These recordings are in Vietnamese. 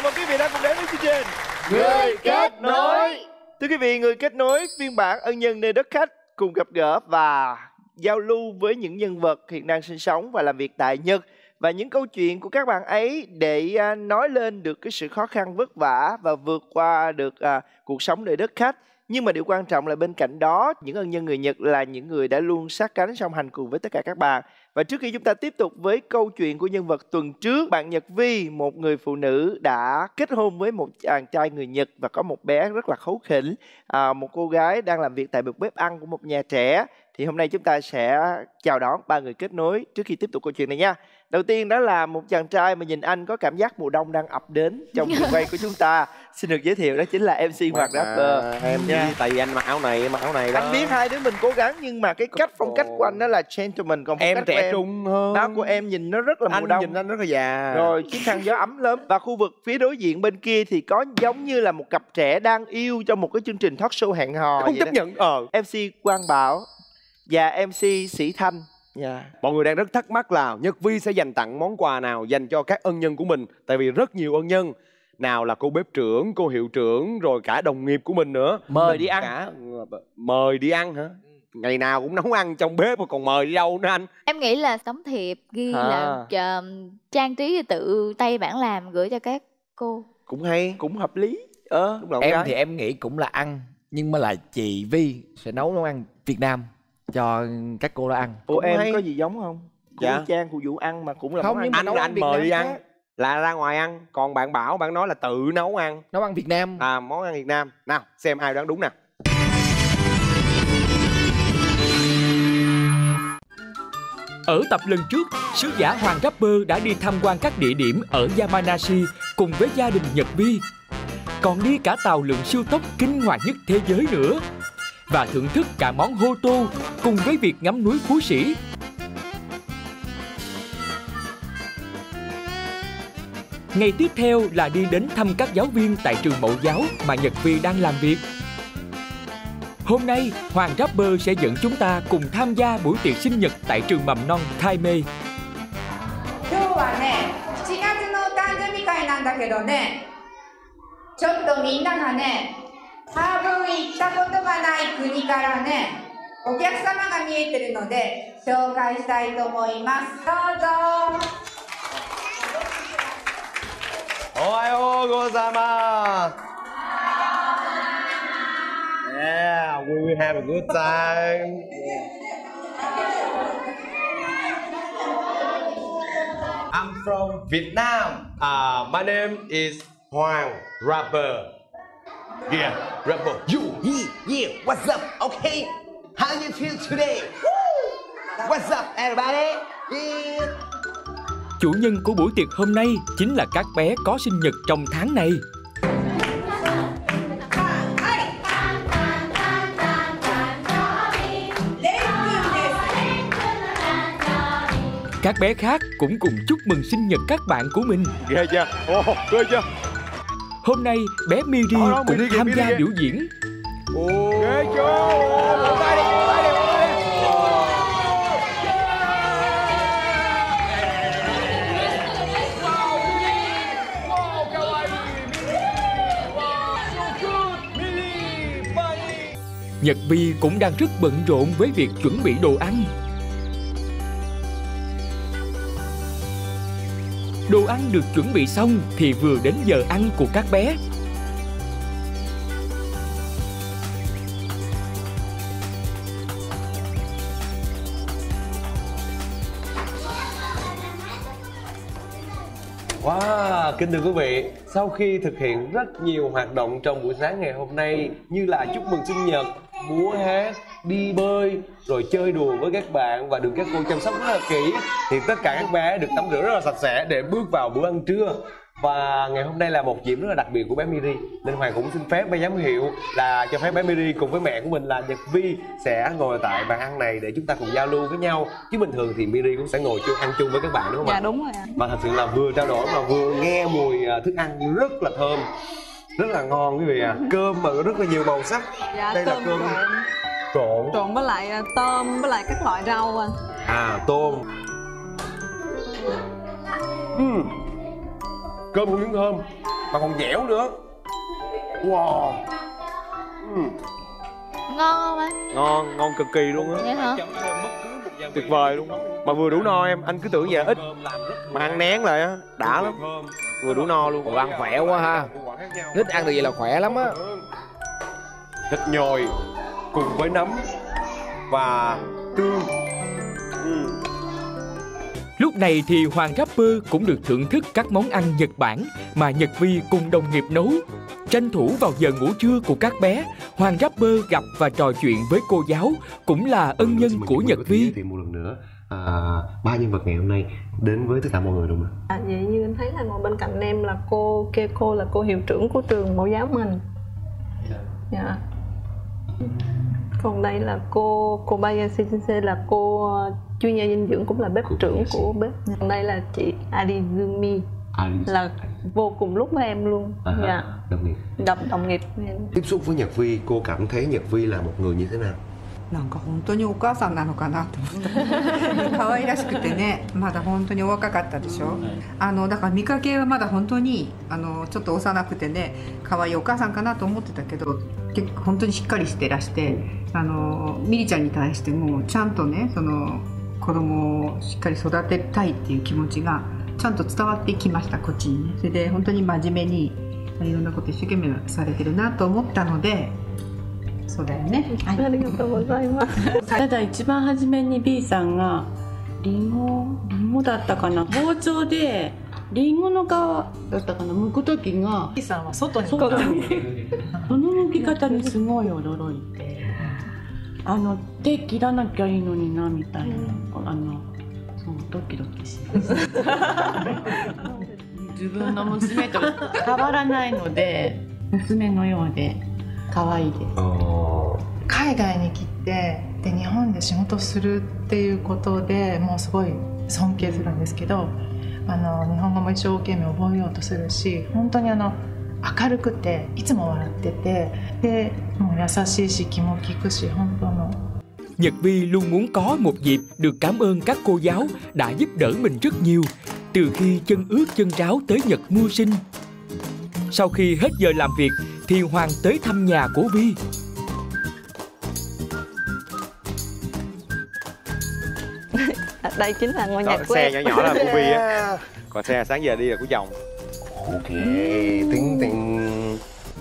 mừng quý vị đã cùng đến với chương trình Người kết nối. Thưa quý vị, Người kết nối phiên bản ân nhân nơi đất khách cùng gặp gỡ và giao lưu với những nhân vật hiện đang sinh sống và làm việc tại Nhật và những câu chuyện của các bạn ấy để nói lên được cái sự khó khăn vất vả và vượt qua được cuộc sống nơi đất khách. Nhưng mà điều quan trọng là bên cạnh đó, những ân nhân người Nhật là những người đã luôn sát cánh song hành cùng với tất cả các bạn. Và trước khi chúng ta tiếp tục với câu chuyện của nhân vật tuần trước, bạn Nhật Vi, một người phụ nữ đã kết hôn với một chàng trai người Nhật và có một bé rất là kháu khỉnh, một cô gái đang làm việc tại một bếp ăn của một nhà trẻ. Thì hôm nay chúng ta sẽ chào đón ba người kết nối trước khi tiếp tục câu chuyện này nha. Đầu tiên đó là một chàng trai mà nhìn anh có cảm giác mùa đông đang ập đến trong trường quay của chúng ta. Xin được giới thiệu đó chính là MC Hoàng Rapper. Em nha. Tại vì anh mặc áo này đó. Anh biết hai đứa mình cố gắng nhưng mà cái cách phong cách của anh đó là gentleman, còn phong Em cách trẻ của em, trung hơn. đó của em nhìn nó rất là mùa đông. Nhìn anh rất là già. Rồi chiếc khăn gió ấm lắm. Và khu vực phía đối diện bên kia thì có giống như là một cặp trẻ đang yêu trong một cái chương trình talk show hẹn hò. Không chấp nhận. MC Quang Bảo và MC Sĩ Thanh. Mọi người đang rất thắc mắc là Nhật Vi sẽ dành tặng món quà nào dành cho các ân nhân của mình. Tại vì rất nhiều ân nhân. Nào là cô bếp trưởng, cô hiệu trưởng, rồi cả đồng nghiệp của mình nữa. Mời đi ăn. Mời đi ăn hả? Ngày nào cũng nấu ăn trong bếp mà còn mời đi đâu nữa anh? Em nghĩ là tấm thiệp ghi là trang trí tự tay bản làm gửi cho các cô. Cũng hay, cũng hợp lý. Em thì em nghĩ cũng là ăn, nhưng mà là chị Vi sẽ nấu ăn Việt Nam cho các cô đó ăn. Ủa em hay. Có gì giống không? Dạ. Trang của vụ ăn mà cũng là không, nhưng mà anh mời đi ăn là ra ngoài ăn, còn bạn Bảo bạn nói là tự nấu ăn. Nấu ăn Việt Nam. Món ăn Việt Nam. Nào xem ai đoán đúng nè. Ở tập lần trước, sứ giả Hoàng Rapper đã đi tham quan các địa điểm ở Yamanashi cùng với gia đình Nhật Vi, còn đi cả tàu lượn siêu tốc kinh hoàng nhất thế giới nữa, và thưởng thức cả món hô tô cùng với việc ngắm núi Phú Sĩ. Ngày tiếp theo là đi đến thăm các giáo viên tại trường mẫu giáo mà Nhật Vi đang làm việc. Hôm nay, Hoàng Rapper sẽ dẫn chúng ta cùng tham gia buổi tiệc sinh nhật tại trường mầm non Taime. 今日はね、7月の誕生日会なんだけどね、ちょっとみんながね、多分行ったことがない国からね、お客様が見えてるので紹介したいと思います。どうぞ。 おはようございます。Yeah, we will have a good time. I'm from Vietnam. My name is Hoàng Rapper. Yeah, Rapper. Yeah. What's up? Okay. How you feel today? Woo! What's up, everybody? Yeah. Chủ nhân của buổi tiệc hôm nay chính là các bé có sinh nhật trong tháng này. Các bé khác cũng cùng chúc mừng sinh nhật các bạn của mình. Ghê chưa? Ghê chưa? Hôm nay bé Miri cũng tham gia biểu diễn. Ghê chưa? Vỗ tay đi. Nhật Vi cũng đang rất bận rộn với việc chuẩn bị đồ ăn. Đồ ăn được chuẩn bị xong thì vừa đến giờ ăn của các bé. Wow, kính thưa quý vị, sau khi thực hiện rất nhiều hoạt động trong buổi sáng ngày hôm nay như là chúc mừng sinh nhật, múa hát, đi bơi, rồi chơi đùa với các bạn và được các cô chăm sóc rất là kỹ, thì tất cả các bé được tắm rửa rất là sạch sẽ để bước vào bữa ăn trưa. Và ngày hôm nay là một dịp rất là đặc biệt của bé Miri, nên Hoàng cũng xin phép ban giám hiệu là cho phép bé Miri cùng với mẹ của mình là Nhật Vi sẽ ngồi tại bàn ăn này để chúng ta cùng giao lưu với nhau. Chứ bình thường thì Miri cũng sẽ ngồi ăn chung với các bạn đúng không ạ? Dạ đúng rồi ạ. Và thật sự là vừa trao đổi mà vừa nghe mùi thức ăn rất là thơm, rất là ngon quý vị ạ. Cơm mà có rất là nhiều màu sắc. Dạ, đây là cơm trộn với lại tôm với lại các loại rau anh. Tôm. Cơm cũng miếng thơm, mà còn dẻo nữa. Wow. Ngon không anh? Ngon cực kỳ luôn á. Vậy hả? Tuyệt vời luôn. Mà vừa đủ no em, anh cứ tưởng vậy ít mà ăn nén lại á, đã lắm. Vừa đủ no luôn. Ồ, ăn khỏe quá ha. Thích ăn được vậy là khỏe lắm á. Thịt nhồi cùng với nấm và tương. Lúc này thì Hoàng rapper cũng được thưởng thức các món ăn Nhật Bản mà Nhật Vi cùng đồng nghiệp nấu. Tranh thủ vào giờ ngủ trưa của các bé, Hoàng rapper gặp và trò chuyện với cô giáo, cũng là ân nhân của Nhật Vi. Thì một lần nữa, 3 nhân vật ngày hôm nay đến với tất cả mọi người đúng không? Vậy như anh thấy là ngồi bên cạnh em là cô Keiko, là cô hiệu trưởng của trường mẫu giáo mình. Dạ. Còn đây là cô Kobayashi Sensei, là cô chuyên gia dinh dưỡng, cũng là bếp trưởng của bếp. Còn đây là chị Arizumi, là vô cùng lúc với em luôn. Dạ. Đồng nghiệp. Đồng nghiệp với em. Tiếp xúc với Nhật Vi, cô cảm thấy Nhật Vi là một người như thế nào? なんか本当にお母さんなのかなと思った可愛らしくてね、まだ本当にお若かったでしょ。だから見かけはまだ本当にちょっと幼くてね、可愛いお母さんかなと思ってたけど、結構本当にしっかりしてらして、ミリちゃんに対してもちゃんとね、その子供をしっかり育てたいっていう気持ちがちゃんと伝わってきました、こっちにね。それで本当に真面目にいろんなこと一生懸命されてるなと思ったので。そうだよね。 ありがとうございます。 ただ一番初めに B さんがリンゴだったかな、包丁でリンゴの皮だったかな、剥く時が B さんは外にその剥き方にすごい驚いて、手切らなきゃいいのになみたいな、そうドキドキします。自分の娘と変わらないので、娘のようで可愛いです。 海外に来てで日本で仕事するっていうことでもうすごい尊敬するんですけど、日本語も一生懸命覚えようとするし、本当に明るくていつも笑ってて、でもう優しいし気も利くし、本当の。 Nhật Vi luôn muốn có một dịp được cảm ơn các cô giáo đã giúp đỡ mình rất nhiều, từ khi chân ướt chân ráo tới Nhật mưu sinh. Sau khi hết giờ làm việc thì Hoàng tới thăm nhà của Vi. Đây chính là ngôi nhà của xe em. nhỏ nhỏ là của Vi á, còn xe sáng giờ đi là của chồng. Ok, tính tình.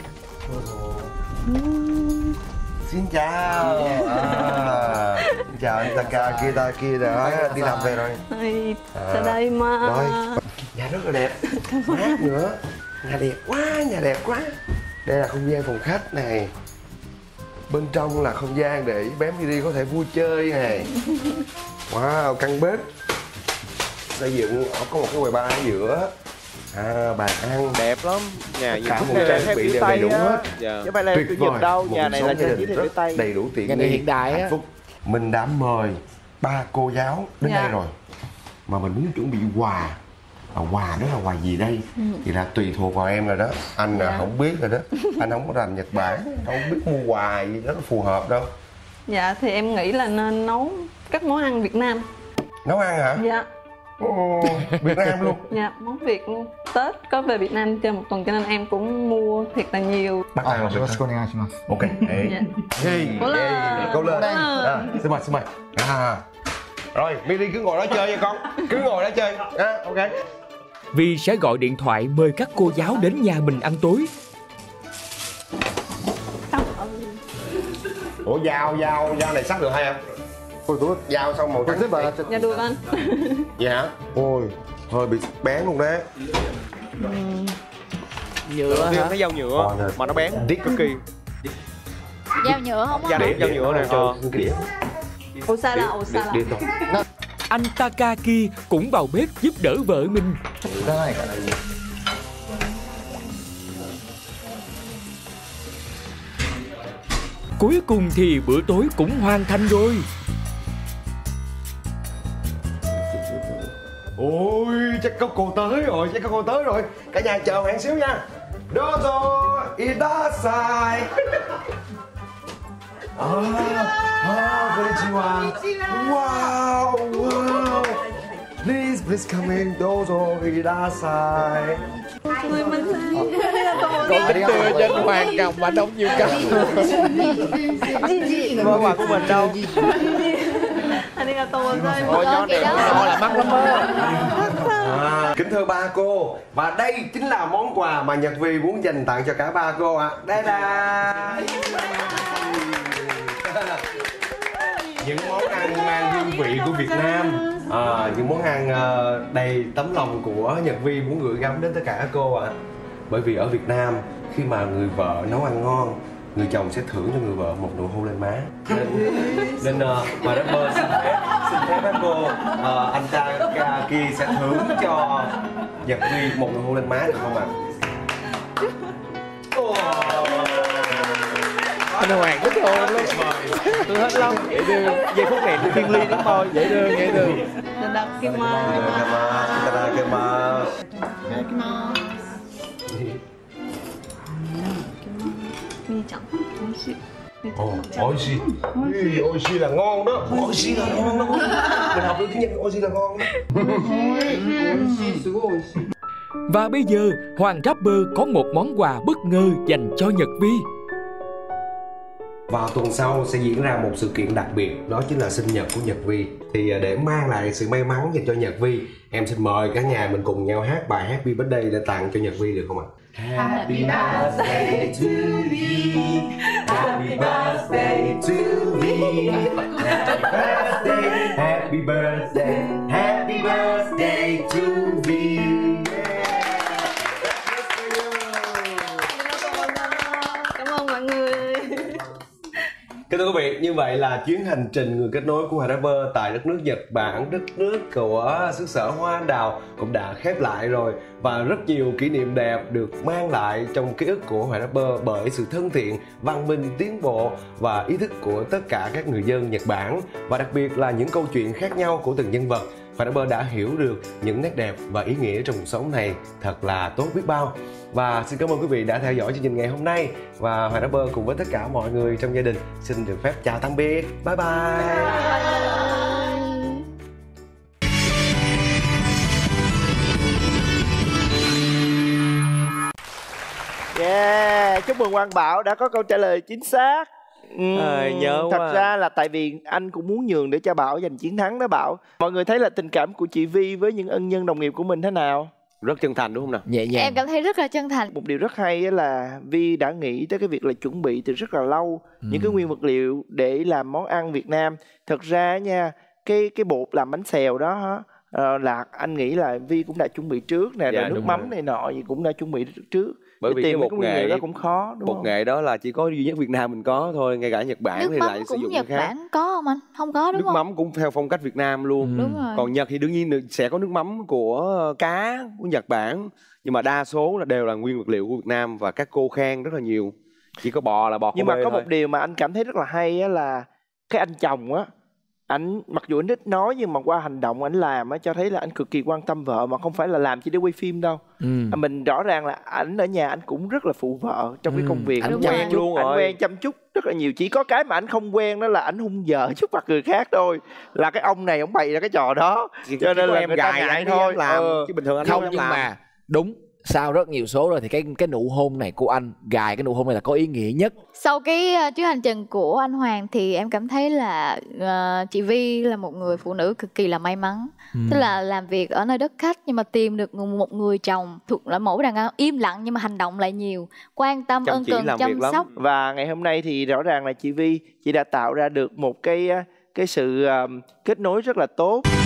Xin chào. Xin chào anh Taka kia đã đi làm về rồi. Tadaima. Rồi, nhà rất là đẹp, mát nữa. Nhà đẹp quá. Đây là không gian phòng khách này. Bên trong là không gian để bé Miri có thể vui chơi này. Wow, căn bếp xây dựng có một cái quầy bar ở giữa, bàn ăn đẹp lắm. Nhà cả một trang bị đều đầy đủ hết. Chứ phải là kiểu Nhật đâu, nhà này là trang trí theo kiểu Tây, đầy đủ tiện nghi hiện đại á. Mình đã mời 3 cô giáo đến đây rồi, mà mình muốn chuẩn bị quà. Quà đó là quà gì đây? Thì là tùy thuộc vào em rồi đó. Anh là không biết rồi đó. Anh không có rành Nhật Bản, không biết mua quà gì đó phù hợp đâu. Dạ thì em nghĩ là nên nấu các món ăn Việt Nam. Nấu ăn hả? Dạ. Việt Nam luôn? Dạ, món Việt luôn. Tết có về Việt Nam chơi một tuần cho nên em cũng mua thiệt là nhiều. Ok. Hey, câu lên. Xin mời. Rồi, Miri cứ ngồi đó chơi nha con. Cứ ngồi đó chơi. Ok. Vi sẽ gọi điện thoại mời các cô giáo đến nhà mình ăn tối. Ủa dao này sắt được hay không? Ôi tôi dao xong màu trắng. Dạ được anh. Vậy hả? Ôi, hơi bị bén luôn đấy. Nhựa hả? Thấy dao nhựa mà nó bén cực kỳ. Dao nhựa không á? Dao nhựa này. Osala. Anh Takaki cũng vào bếp giúp đỡ vợ mình. Cuối cùng thì bữa tối cũng hoàn thành rồi. Ôi, chắc có cô tới rồi. Cả nhà chờ hẹn xíu nha. Dozo idasai. Konnichiwa. Wow. Please come in. Dozo idasai. Người mình Con tính đưa cho anh Hoàng cầm mà anh không chịu cầm. Món quà của mình đâu? Ôi nhỏ đẹp đó là mắc lắm á. Kính thưa ba cô, và đây chính là món quà mà Nhật Vi muốn dành tặng cho cả ba cô ạ. Đây là những món ăn mang hương vị của Việt Nam, những món ăn đầy tấm lòng của Nhật Vi muốn gửi gắm đến tất cả các cô ạ. Bởi vì ở Việt Nam, khi mà người vợ nấu ăn ngon, người chồng sẽ thưởng cho người vợ một nụ hôn lên má. Nên mà rapper xin phép các cô, anh ta kia sẽ thưởng cho Nhật Vi một nụ hôn lên má được không ạ? Anh Hoàng thích hôn luôn. Tôi thích lắm. Dễ thương. Giây phút này tôi thiêng liêng lắm thôi. Dễ thương, dễ thương. Oishi. Oishi là ngon đó. Oishi là ngon đó. Mình học được tiếng Nhật, oishi là ngon đó. Và bây giờ Hoàng Rapper có một món quà bất ngờ dành cho Nhật Vi. Vào tuần sau sẽ diễn ra một sự kiện đặc biệt, đó chính là sinh nhật của Nhật Vi. Thì để mang lại sự may mắn dành cho Nhật Vi, em xin mời cả nhà mình cùng nhau hát bài Happy Birthday để tặng cho Nhật Vi được không ạ? Happy birthday to me. Happy birthday to me. Happy birthday, happy birthday, happy birthday to me. Cảm ơn mọi người. Kính thưa quý vị, như vậy là chuyến hành trình người kết nối của Hoàng Rapper tại đất nước Nhật Bản, đất nước của xứ sở hoa anh đào cũng đã khép lại rồi. Và rất nhiều kỷ niệm đẹp được mang lại trong ký ức của Hoàng Rapper bởi sự thân thiện, văn minh, tiến bộ và ý thức của tất cả các người dân Nhật Bản. Và đặc biệt là những câu chuyện khác nhau của từng nhân vật. Hoàng Rapper đã hiểu được những nét đẹp và ý nghĩa trong cuộc sống này thật là tốt biết bao. Và xin cảm ơn quý vị đã theo dõi chương trình ngày hôm nay. Và Hoàng Rapper cùng với tất cả mọi người trong gia đình xin được phép chào tạm biệt. Bye bye. Yeah, chúc mừng Quang Bảo đã có câu trả lời chính xác. Nhớ Thật quá. ra là tại vì anh cũng muốn nhường để cho Bảo giành chiến thắng đó Bảo. Mọi người thấy là tình cảm của chị Vi với những ân nhân đồng nghiệp của mình thế nào? Rất chân thành đúng không nào? Nhẹ nhàng. Em cảm thấy rất là chân thành. Một điều rất hay là Vi đã nghĩ tới cái việc là chuẩn bị từ rất là lâu những cái nguyên vật liệu để làm món ăn Việt Nam. Thật ra nha, cái bột làm bánh xèo đó là anh nghĩ là Vi cũng đã chuẩn bị trước nè, rồi nước mắm này nọ gì cũng đã chuẩn bị trước. Bởi vì cái bột nghệ đó cũng khó đúng bột không? nghệ đó là chỉ có duy nhất Việt Nam mình có thôi, ngay cả Nhật Bản Nước thì mắm lại sử cũng dụng Nhật cái khác. Bản có không anh? Không có đúng Nước không? mắm cũng theo phong cách Việt Nam luôn. Đúng rồi. Còn Nhật thì đương nhiên sẽ có nước mắm của cá của Nhật Bản, nhưng mà đa số là đều là nguyên vật liệu của Việt Nam và các cô khen rất là nhiều. Chỉ có bò là bò Nhưng Kobe mà có thôi. một điều mà anh cảm thấy rất là hay á là cái anh chồng á, ảnh mặc dù anh ít nói nhưng mà qua hành động ảnh làm á cho thấy là anh cực kỳ quan tâm vợ, mà không phải là làm chỉ để quay phim đâu. Mình rõ ràng là ảnh ở nhà anh cũng rất là phụ vợ trong cái công việc. Ảnh quen luôn Ảnh rồi. quen chăm chút rất là nhiều. Chỉ có cái mà ảnh không quen đó là ảnh hung vợ trước mặt người khác thôi. Là cái ông này ông bày ra cái trò đó, cho nên là em người ta gài ngại anh thôi. làm chứ bình thường anh Không, dám nhưng làm. mà đúng, sau rất nhiều số rồi thì cái nụ hôn này của anh gài cái nụ hôn này là có ý nghĩa nhất. Sau cái chuyến hành trình của anh Hoàng thì em cảm thấy là chị Vi là một người phụ nữ cực kỳ là may mắn. Tức là làm việc ở nơi đất khách nhưng mà tìm được một người chồng thuộc là mẫu đàn ông im lặng nhưng mà hành động lại nhiều, quan tâm, ân cần, chăm sóc. Và ngày hôm nay thì rõ ràng là chị Vi đã tạo ra được một cái sự kết nối rất là tốt.